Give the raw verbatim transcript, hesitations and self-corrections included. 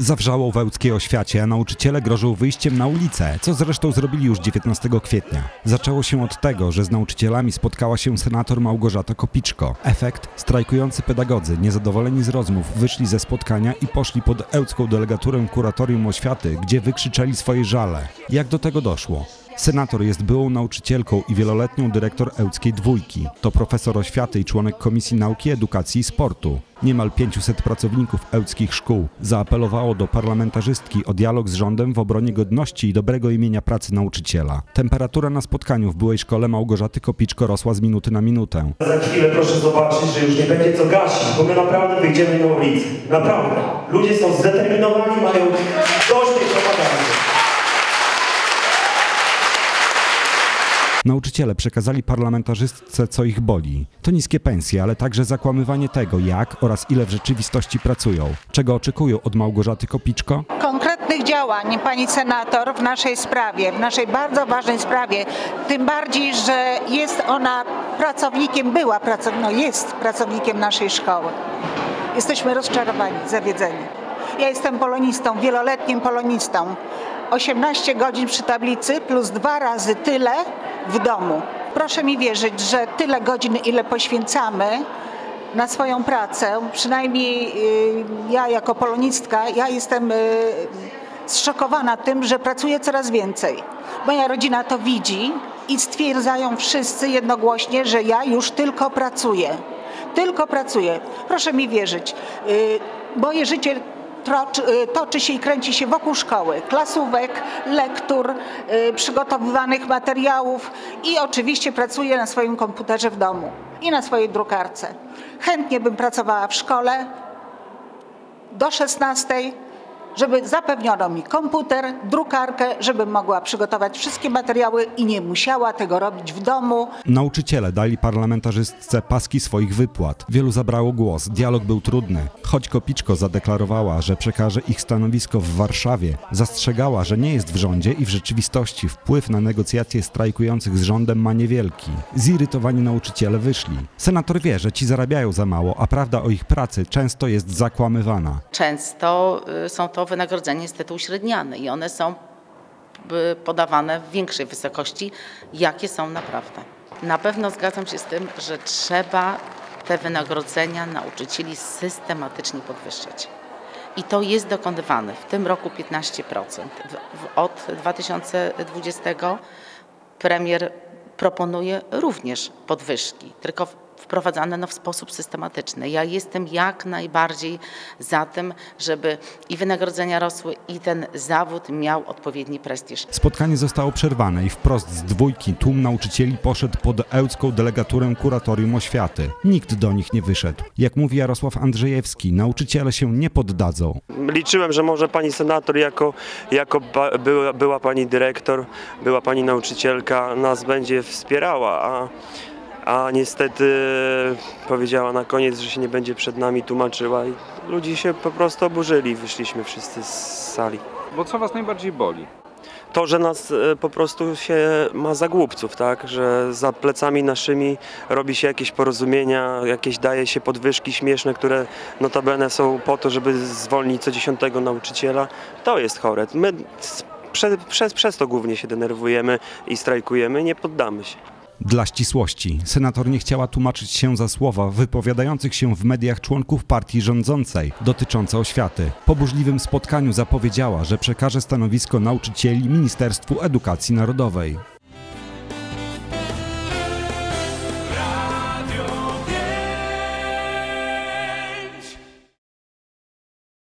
Zawrzało w ełckiej oświacie, a nauczyciele grożą wyjściem na ulicę, co zresztą zrobili już dziewiętnastego kwietnia. Zaczęło się od tego, że z nauczycielami spotkała się senator Małgorzata Kopiczko. Efekt? Strajkujący pedagodzy, niezadowoleni z rozmów, wyszli ze spotkania i poszli pod ełcką delegaturę kuratorium oświaty, gdzie wykrzyczeli swoje żale. Jak do tego doszło? Senator jest byłą nauczycielką i wieloletnią dyrektor ełckiej dwójki. To profesor oświaty i członek Komisji Nauki, Edukacji i Sportu. Niemal pięciuset pracowników ełckich szkół zaapelowało do parlamentarzystki o dialog z rządem w obronie godności i dobrego imienia pracy nauczyciela. Temperatura na spotkaniu w byłej szkole Małgorzaty Kopiczko rosła z minuty na minutę. Za chwilę proszę zobaczyć, że już nie będzie co gasić, bo my naprawdę wyjdziemy na ulicę. Naprawdę. Ludzie są zdeterminowani, mają dość tej propagandy. Nauczyciele przekazali parlamentarzystce, co ich boli. To niskie pensje, ale także zakłamywanie tego, jak oraz ile w rzeczywistości pracują. Czego oczekują od Małgorzaty Kopiczko? Konkretnych działań, pani senator, w naszej sprawie, w naszej bardzo ważnej sprawie. Tym bardziej, że jest ona pracownikiem, była pracownikiem, no jest pracownikiem naszej szkoły. Jesteśmy rozczarowani, zawiedzeni. Ja jestem polonistą, wieloletnim polonistą. osiemnaście godzin przy tablicy plus dwa razy tyle w domu. Proszę mi wierzyć, że tyle godzin, ile poświęcamy na swoją pracę, przynajmniej ja jako polonistka, ja jestem zszokowana tym, że pracuję coraz więcej. Moja rodzina to widzi i stwierdzają wszyscy jednogłośnie, że ja już tylko pracuję. Tylko pracuję. Proszę mi wierzyć. Moje życie toczy się i kręci się wokół szkoły, klasówek, lektur, przygotowywanych materiałów i oczywiście pracuję na swoim komputerze w domu i na swojej drukarce. Chętnie bym pracowała w szkole do szesnastej, żeby zapewniono mi komputer, drukarkę, żebym mogła przygotować wszystkie materiały i nie musiała tego robić w domu. Nauczyciele dali parlamentarzystce paski swoich wypłat. Wielu zabrało głos. Dialog był trudny. Choć Kopiczko zadeklarowała, że przekaże ich stanowisko w Warszawie, zastrzegała, że nie jest w rządzie i w rzeczywistości wpływ na negocjacje strajkujących z rządem ma niewielki. Zirytowani nauczyciele wyszli. Senator wie, że ci zarabiają za mało, a prawda o ich pracy często jest zakłamywana. Często są to wynagrodzenia niestety uśredniane i one są podawane w większej wysokości, jakie są naprawdę. Na pewno zgadzam się z tym, że trzeba te wynagrodzenia nauczycieli systematycznie podwyższać. I to jest dokonywane. W tym roku piętnaście procent. Od dwa tysiące dwudziestego premier proponuje również podwyżki, tylko wprowadzane no w sposób systematyczny. Ja jestem jak najbardziej za tym, żeby i wynagrodzenia rosły, i ten zawód miał odpowiedni prestiż. Spotkanie zostało przerwane i wprost z dwójki tłum nauczycieli poszedł pod ełcką delegaturę kuratorium oświaty. Nikt do nich nie wyszedł. Jak mówi Jarosław Andrzejewski, nauczyciele się nie poddadzą. Liczyłem, że może pani senator jako, jako była, była pani dyrektor, była pani nauczycielka, nas będzie wspierała, a A niestety powiedziała na koniec, że się nie będzie przed nami tłumaczyła i ludzie się po prostu oburzyli, wyszliśmy wszyscy z sali. Bo co was najbardziej boli? To, że nas po prostu się ma za głupców, tak? Że za plecami naszymi robi się jakieś porozumienia, jakieś daje się podwyżki śmieszne, które notabene są po to, żeby zwolnić co dziesiątego nauczyciela. To jest chore. My przez, przez, przez to głównie się denerwujemy i strajkujemy, nie poddamy się. Dla ścisłości, senator nie chciała tłumaczyć się za słowa wypowiadających się w mediach członków partii rządzącej dotyczące oświaty. Po burzliwym spotkaniu zapowiedziała, że przekaże stanowisko nauczycieli Ministerstwu Edukacji Narodowej.